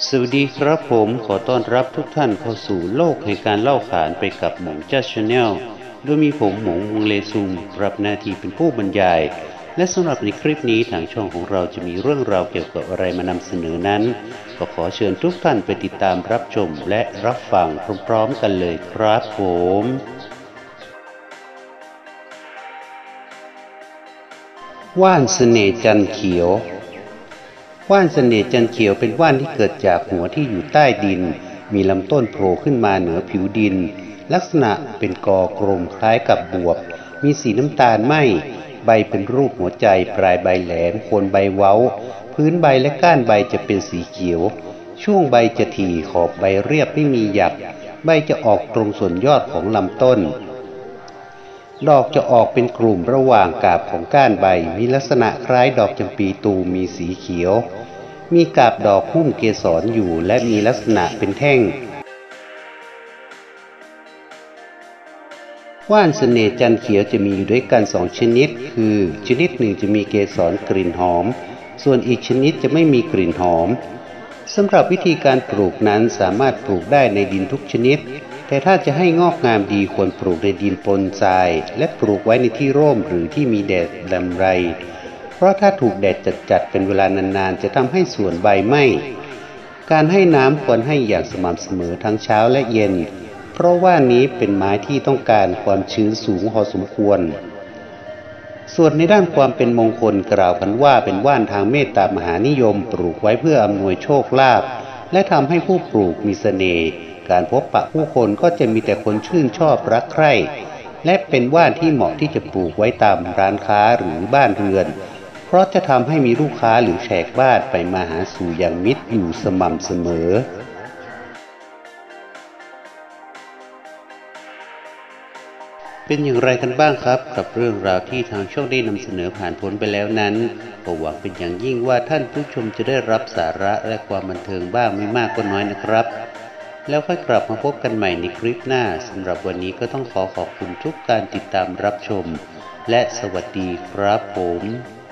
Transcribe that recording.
สวัสดีครับผมขอต้อนรับทุกท่านเข้าสู่โลกแห่งการเล่าขานไปกับหมงจ้าชาแนลโดยมีผมหมงวงเลซุมรับหน้าที่เป็นผู้บรรยายและสำหรับในคลิปนี้ทางช่องของเราจะมีเรื่องราวเกี่ยวกับอะไรมานำเสนอนั้นก็ขอเชิญทุกท่านไปติดตามรับชมและรับฟังพร้อมๆกันเลยครับผมว่านเสน่ห์จันเขียวว่านเสน่ห์จันเขียวเป็นว่านที่เกิดจากหัวที่อยู่ใต้ดินมีลำต้นโผล่ขึ้นมาเหนือผิวดินลักษณะเป็นกอกลมคล้ายกับบวบมีสีน้ำตาลไหมใบเป็นรูปหัวใจปลายใบแหลมโคนใบเว้าพื้นใบและก้านใบจะเป็นสีเขียวช่วงใบจะถี่ขอบใบเรียบไม่มีหยักใบจะออกตรงส่วนยอดของลำต้นดอกจะออกเป็นกลุ่มระหว่างกาบของก้านใบมีลักษณะคล้ายดอกจำปีตูมีสีเขียวมีกาบดอกหุ้มเกสรอยู่และมีลักษณะเป็นแท่งว่านเสน่ห์จันเขียวจะมีอยู่ด้วยกัน2ชนิดคือชนิดหนึ่งจะมีเกสรกลิ่นหอมส่วนอีกชนิดจะไม่มีกลิ่นหอมสำหรับวิธีการปลูกนั้นสามารถปลูกได้ในดินทุกชนิดแต่ถ้าจะให้งอกงามดีควรปลูกในดินปนทรายและปลูกไว้ในที่ร่มหรือที่มีแดดรำไรเพราะถ้าถูกแดดจัดเป็นเวลานานๆจะทำให้ส่วนใบไหม้การให้น้ำควรให้อย่างสม่ำเสมอทั้งเช้าและเย็นเพราะว่านี้เป็นไม้ที่ต้องการความชื้นสูงพอสมควรส่วนในด้านความเป็นมงคลกล่าวกันว่าเป็นว่านทางเมตตามหานิยมปลูกไว้เพื่ออำนวยโชคลาภและทำให้ผู้ปลูกมีเสน่ห์การพบปะผู้คนก็จะมีแต่คนชื่นชอบรักใคร่และเป็นว่านที่เหมาะที่จะปลูกไว้ตามร้านค้าหรือบ้านเรือนเพราะจะทำให้มีลูกค้าหรือแขกบ้านไปมาหาสู่อย่างมิตรอยู่สม่ำเสมอเป็นอย่างไรกันบ้างครับกับเรื่องราวที่ทางช่องได้นำเสนอผ่านพ้นไปแล้วนั้นก็หวังเป็นอย่างยิ่งว่าท่านผู้ชมจะได้รับสาระและความบันเทิงบ้างไม่มากก็น้อยนะครับแล้วค่อยกลับมาพบกันใหม่ในคลิปหน้าสำหรับวันนี้ก็ต้องขอบคุณทุกการติดตามรับชมและสวัสดีครับผม